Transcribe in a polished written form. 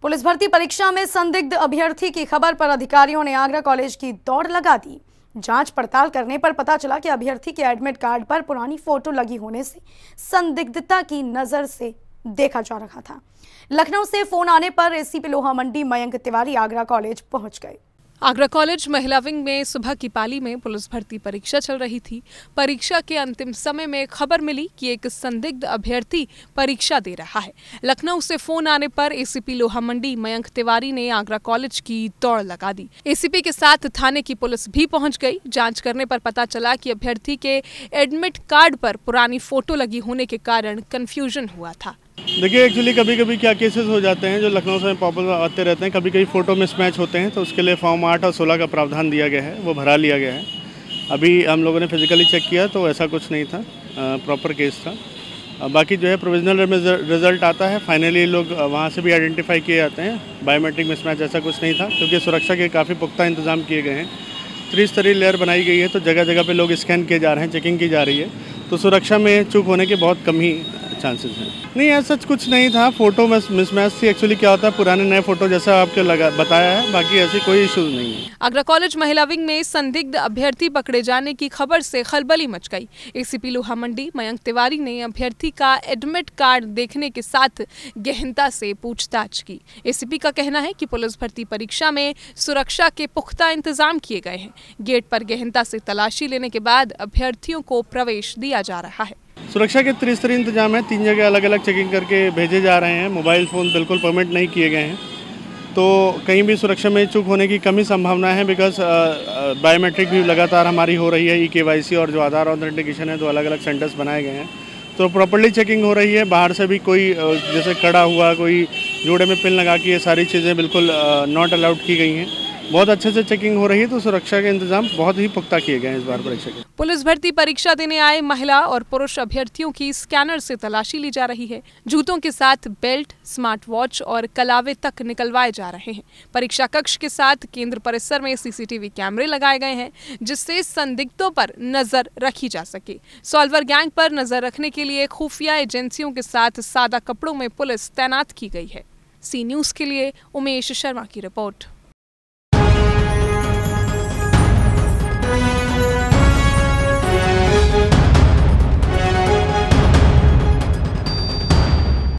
Police भर्ती परीक्षा में संदिग्ध अभ्यर्थी की खबर पर अधिकारियों ने आगरा कॉलेज की दौड़ लगा दी। जांच पड़ताल करने पर पता चला कि अभ्यर्थी के एडमिट कार्ड पर पुरानी फोटो लगी होने से संदिग्धता की नजर से देखा जा रहा था। लखनऊ से फोन आने पर एसीपी लोहा मंडी मयंक तिवारी आगरा कॉलेज पहुंच गए। आगरा कॉलेज महिला विंग में सुबह की पाली में पुलिस भर्ती परीक्षा चल रही थी। परीक्षा के अंतिम समय में खबर मिली कि एक संदिग्ध अभ्यर्थी परीक्षा दे रहा है। लखनऊ से फोन आने पर एसीपी लोहा मंडी मयंक तिवारी ने आगरा कॉलेज की दौड़ लगा दी। एसीपी के साथ थाने की पुलिस भी पहुंच गई। जांच करने पर पता चला कि अभ्यर्थी के एडमिट कार्ड पर पुरानी फोटो लगी होने के कारण कंफ्यूजन हुआ था। देखिए, एक्चुअली कभी कभी क्या केसेस हो जाते हैं जो लखनऊ से पॉपुलर आते रहते हैं। कभी कभी फ़ोटो मिसमैच होते हैं, तो उसके लिए फॉर्म 8 और 16 का प्रावधान दिया गया है, वो भरा लिया गया है। अभी हम लोगों ने फिजिकली चेक किया तो ऐसा कुछ नहीं था, प्रॉपर केस था। बाकी जो है प्रोविजनल रिजल्ट आता है, फाइनली लोग वहाँ से भी आइडेंटिफाई किए जाते हैं। बायोमेट्रिक मिसमैच ऐसा कुछ नहीं था, क्योंकि सुरक्षा के काफ़ी पुख्ता इंतजाम किए गए हैं। त्रिस्तरीय लेयर बनाई गई है, तो जगह जगह पे लोग स्कैन किए जा रहे हैं, चेकिंग की जा रही है। तो सुरक्षा में चूक होने के बहुत कम ही चांसेस हैं। नहीं, ऐसा कुछ नहीं था। फोटो मिसमैच थी। एक्चुअली क्या होता है, पुराने नए फोटो जैसा आपको बताया है, बाकी ऐसी कोई इशू नहीं है। आगरा कॉलेज महिला विंग में संदिग्ध अभ्यर्थी पकड़े जाने की खबर से खलबली मच गई। एसीपी लोहा मंडी मयंक तिवारी ने अभ्यर्थी का एडमिट कार्ड देखने के साथ गहनता से पूछताछ की। एसीपी का कहना है कि पुलिस भर्ती परीक्षा में सुरक्षा के पुख्ता इंतजाम किए गए हैं। गेट पर गहनता से तलाशी लेने के बाद अभ्यर्थियों को प्रवेश दिया जा रहा है। सुरक्षा के त्रिस्तरीय इंतजाम है। 3 जगह अलग अलग चेकिंग करके भेजे जा रहे हैं। मोबाइल फ़ोन बिल्कुल परमिट नहीं किए गए हैं, तो कहीं भी सुरक्षा में चूक होने की कम ही संभावना है। बिकॉज बायोमेट्रिक भी लगातार हमारी हो रही है। ई-केवाईसी और जो आधार ऑथेंटिकेशन है, 2 अलग अलग सेंटर्स बनाए गए हैं, तो प्रॉपर्ली चेकिंग हो रही है। बाहर से भी कोई जैसे कड़ा हुआ, कोई जोड़े में पिन लगा के, ये सारी चीज़ें बिल्कुल नॉट अलाउड की गई हैं। बहुत अच्छे से चेकिंग हो रही है, तो सुरक्षा के इंतजाम बहुत ही पुख्ता किए गए हैं इस बार परीक्षा के। पुलिस भर्ती परीक्षा देने आए महिला और पुरुष अभ्यर्थियों की स्कैनर से तलाशी ली जा रही है। जूतों के साथ बेल्ट, स्मार्ट वॉच और कलावे तक निकलवाए जा रहे हैं। परीक्षा कक्ष के साथ केंद्र परिसर में सीसीटीवी कैमरे लगाए गए हैं, जिससे संदिग्धों पर नजर रखी जा सके। सॉल्वर गैंग पर नजर रखने के लिए खुफिया एजेंसियों के साथ सादा कपड़ों में पुलिस तैनात की गई है। सी न्यूज़ के लिए उमेश शर्मा की रिपोर्ट।